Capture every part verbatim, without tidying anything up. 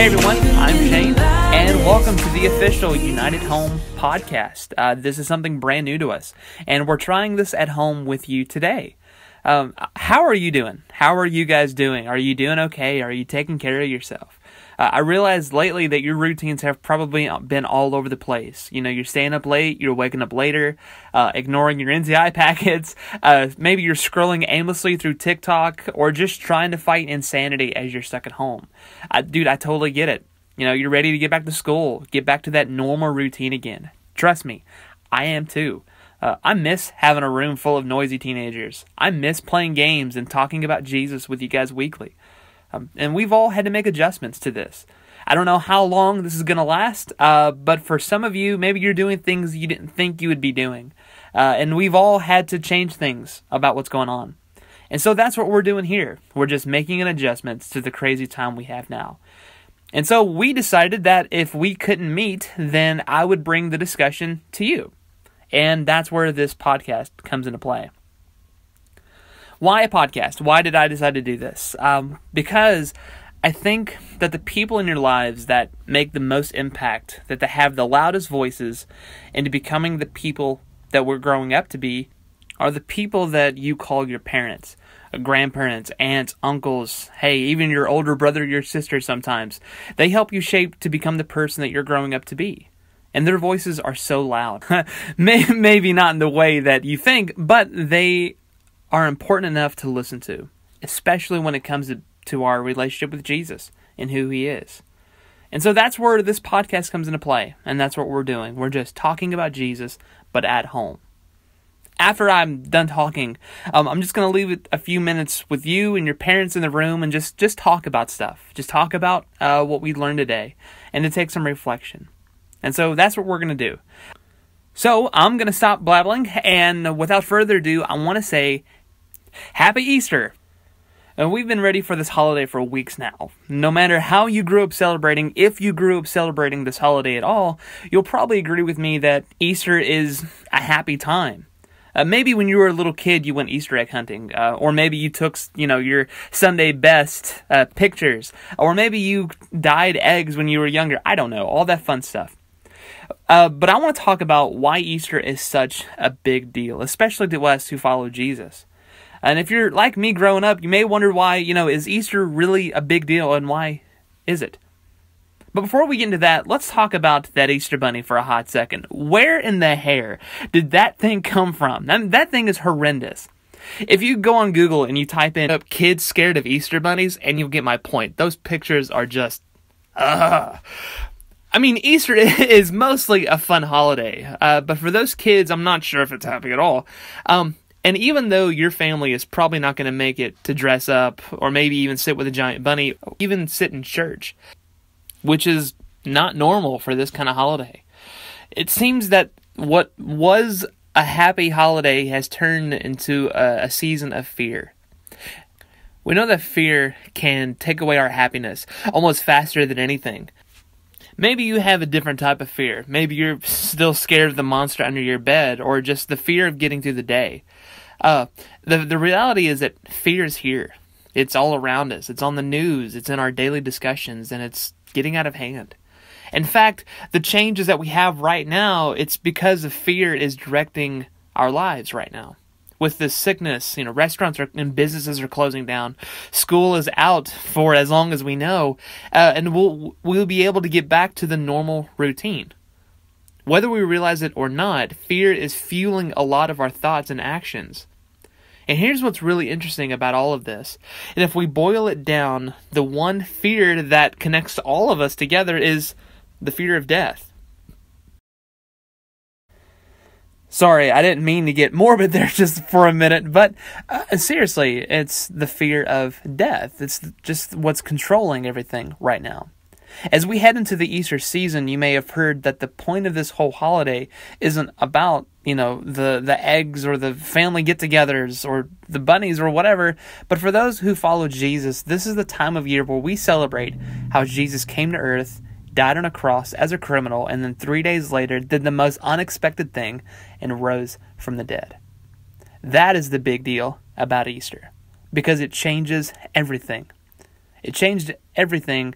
Hey everyone, I'm Shane, and welcome to the official United Home podcast. Uh, this is something brand new to us, and we're trying this at home with you today. Um, how are you doing? How are you guys doing? Are you doing okay? Are you taking care of yourself? Uh, I realized lately that your routines have probably been all over the place. You know, you're staying up late, you're waking up later, uh, ignoring your N Z I packets, uh, maybe you're scrolling aimlessly through TikTok, or just trying to fight insanity as you're stuck at home. I, dude, I totally get it. You know, you're ready to get back to school, get back to that normal routine again. Trust me, I am too. Uh, I miss having a room full of noisy teenagers. I miss playing games and talking about Jesus with you guys weekly. Um, and we've all had to make adjustments to this. I don't know how long this is going to last, uh, but for some of you, maybe you're doing things you didn't think you would be doing. Uh, and we've all had to change things about what's going on. And so that's what we're doing here. We're just making an adjustment to the crazy time we have now. And so we decided that if we couldn't meet, then I would bring the discussion to you. And that's where this podcast comes into play. Why a podcast? Why did I decide to do this? Um, because I think that the people in your lives that make the most impact, that they have the loudest voices into becoming the people that we're growing up to be, are the people that you call your parents, grandparents, aunts, uncles, hey, even your older brother, your sister sometimes. They help you shape to become the person that you're growing up to be. And their voices are so loud. Maybe not in the way that you think, but they are important enough to listen to, especially when it comes to, to our relationship with Jesus and who He is. And so that's where this podcast comes into play, and that's what we're doing. We're just talking about Jesus, but at home. After I'm done talking, um, I'm just going to leave it a few minutes with you and your parents in the room and just, just talk about stuff. Just talk about uh, what we learned today and to take some reflection. And so that's what we're going to do. So I'm going to stop blabbling, and without further ado, I want to say Happy Easter! And we've been ready for this holiday for weeks now. No matter how you grew up celebrating, if you grew up celebrating this holiday at all, you'll probably agree with me that Easter is a happy time. Uh, maybe when you were a little kid, you went Easter egg hunting, uh, or maybe you took, you know, your Sunday best uh, pictures, or maybe you dyed eggs when you were younger. I don't know, all that fun stuff. Uh, but I want to talk about why Easter is such a big deal, especially to us who follow Jesus. And if you're like me growing up, you may wonder why, you know, is Easter really a big deal, and why is it? But before we get into that, let's talk about that Easter bunny for a hot second. Where in the hair did that thing come from? I mean, that thing is horrendous. If you go on Google and you type in kids scared of Easter bunnies, and you'll get my point. Those pictures are just, ugh. I mean, Easter is mostly a fun holiday, uh, but for those kids, I'm not sure if it's happy at all. Um, and even though your family is probably not going to make it to dress up, or maybe even sit with a giant bunny, or even sit in church, which is not normal for this kind of holiday. It seems that what was a happy holiday has turned into a, a season of fear. We know that fear can take away our happiness almost faster than anything. Maybe you have a different type of fear. Maybe you're still scared of the monster under your bed, or just the fear of getting through the day. Uh, the, the reality is that fear is here. It's all around us. It's on the news. It's in our daily discussions, and it's getting out of hand. In fact, the changes that we have right now, it's because of fear is directing our lives right now. With this sickness, you know, restaurants are, and businesses are closing down. School is out for as long as we know, uh, and we'll we'll be able to get back to the normal routine. Whether we realize it or not, fear is fueling a lot of our thoughts and actions. And here's what's really interesting about all of this. And if we boil it down, the one fear that connects all of us together is the fear of death. Sorry, I didn't mean to get morbid there just for a minute, but uh, seriously, it's the fear of death. It's just what's controlling everything right now. As we head into the Easter season, you may have heard that the point of this whole holiday isn't about, you know, the, the eggs or the family get-togethers or the bunnies or whatever, but for those who follow Jesus, this is the time of year where we celebrate how Jesus came to earth, died on a cross as a criminal, and then three days later did the most unexpected thing and rose from the dead. That is the big deal about Easter, because it changes everything. It changed everything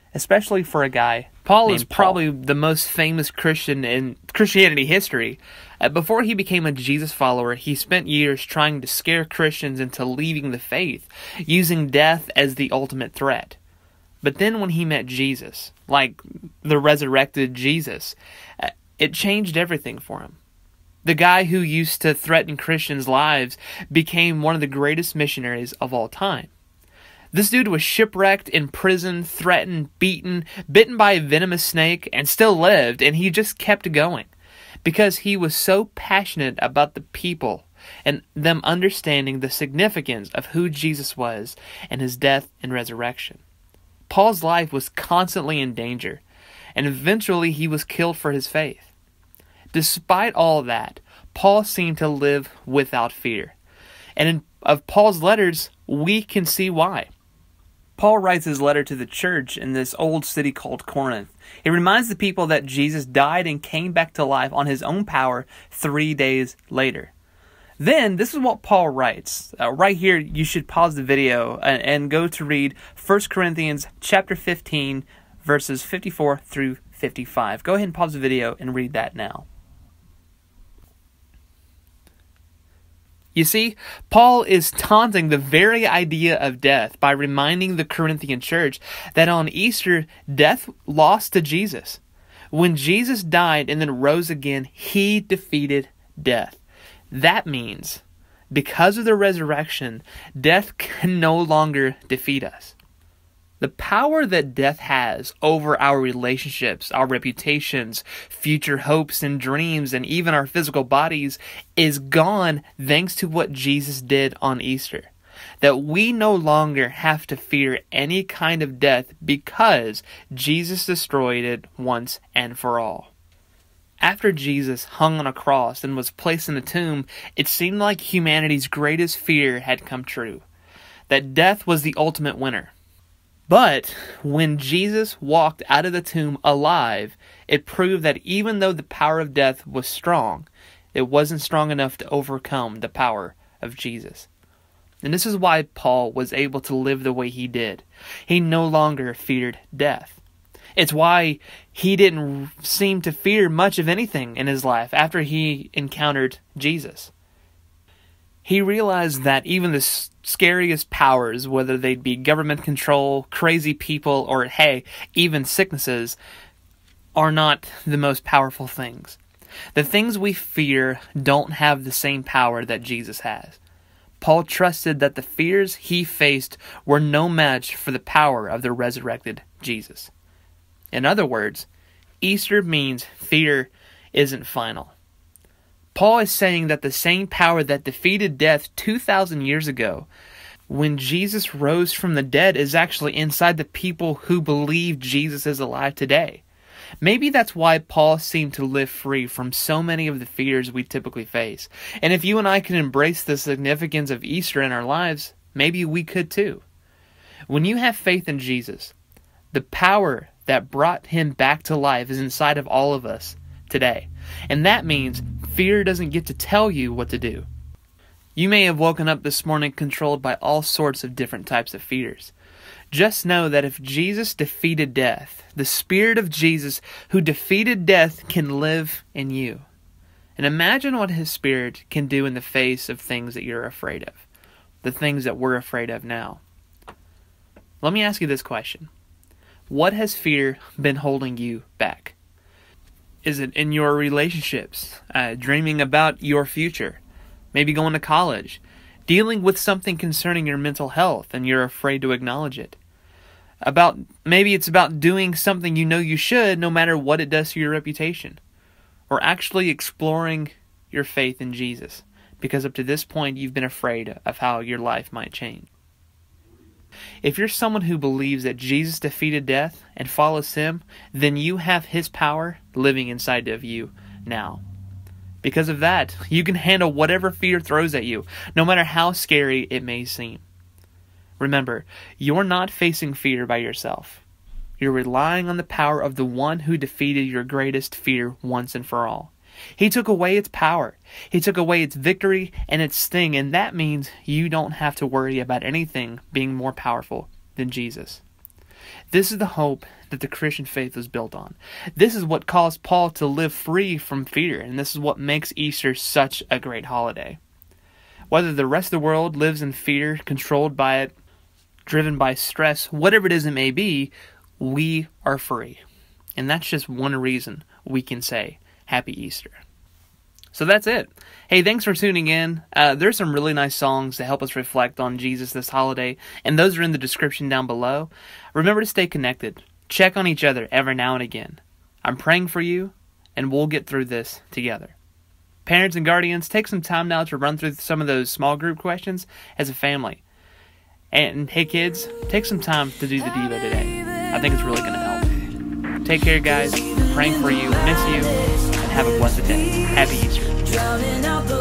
especially for a guy. Paul is named Paul. probably the most famous Christian in Christianity history. Uh, before he became a Jesus follower, he spent years trying to scare Christians into leaving the faith, using death as the ultimate threat. But then when he met Jesus, like the resurrected Jesus, uh, it changed everything for him. The guy who used to threaten Christians' lives became one of the greatest missionaries of all time. This dude was shipwrecked, imprisoned, threatened, beaten, bitten by a venomous snake, and still lived, and he just kept going because he was so passionate about the people and them understanding the significance of who Jesus was and his death and resurrection. Paul's life was constantly in danger, and eventually he was killed for his faith. Despite all that, Paul seemed to live without fear. And in of Paul's letters, we can see why. Paul writes his letter to the church in this old city called Corinth. It reminds the people that Jesus died and came back to life on his own power three days later. Then, this is what Paul writes. Uh, right here, you should pause the video and, and go to read First Corinthians chapter fifteen, verses fifty-four through fifty-five. Go ahead and pause the video and read that now. You see, Paul is taunting the very idea of death by reminding the Corinthian church that on Easter, death lost to Jesus. When Jesus died and then rose again, he defeated death. That means, because of the resurrection, death can no longer defeat us. The power that death has over our relationships, our reputations, future hopes and dreams, and even our physical bodies is gone thanks to what Jesus did on Easter. That we no longer have to fear any kind of death because Jesus destroyed it once and for all. After Jesus hung on a cross and was placed in a tomb, it seemed like humanity's greatest fear had come true. That death was the ultimate winner. But when Jesus walked out of the tomb alive, it proved that even though the power of death was strong, it wasn't strong enough to overcome the power of Jesus. And this is why Paul was able to live the way he did. He no longer feared death. It's why he didn't seem to fear much of anything in his life after he encountered Jesus. He realized that even the scariest powers, whether they'd be government control, crazy people, or hey, even sicknesses, are not the most powerful things. The things we fear don't have the same power that Jesus has. Paul trusted that the fears he faced were no match for the power of the resurrected Jesus. In other words, Easter means fear isn't final. Paul is saying that the same power that defeated death two thousand years ago, when Jesus rose from the dead, is actually inside the people who believe Jesus is alive today. Maybe that's why Paul seemed to live free from so many of the fears we typically face. And if you and I can embrace the significance of Easter in our lives, maybe we could too. When you have faith in Jesus, the power that brought him back to life is inside of all of us today. And that means fear doesn't get to tell you what to do. You may have woken up this morning controlled by all sorts of different types of fears. Just know that if Jesus defeated death, the Spirit of Jesus who defeated death can live in you. And imagine what His Spirit can do in the face of things that you're afraid of. The things that we're afraid of now. Let me ask you this question. What has fear been holding you back? Is it in your relationships, uh, dreaming about your future, maybe going to college, dealing with something concerning your mental health and you're afraid to acknowledge it? About maybe it's about doing something you know you should no matter what it does to your reputation, or actually exploring your faith in Jesus because up to this point you've been afraid of how your life might change. If you're someone who believes that Jesus defeated death and follows Him, then you have His power living inside of you now. Because of that, you can handle whatever fear throws at you, no matter how scary it may seem. Remember, you're not facing fear by yourself. You're relying on the power of the one who defeated your greatest fear once and for all. He took away its power. He took away its victory and its sting, and that means you don't have to worry about anything being more powerful than Jesus. This is the hope that the Christian faith was built on. This is what caused Paul to live free from fear, and this is what makes Easter such a great holiday. Whether the rest of the world lives in fear, controlled by it, driven by stress, whatever it is it may be, we are free. And that's just one reason we can say Happy Easter. So that's it. Hey, thanks for tuning in. Uh, there's some really nice songs to help us reflect on Jesus this holiday, and those are in the description down below. Remember to stay connected. Check on each other every now and again. I'm praying for you, and we'll get through this together. Parents and guardians, take some time now to run through some of those small group questions as a family. And hey kids, take some time to do the Devo today. I think it's really going to help. Take care, guys. I'm praying for you, miss you, and have a blessed day. Happy Easter.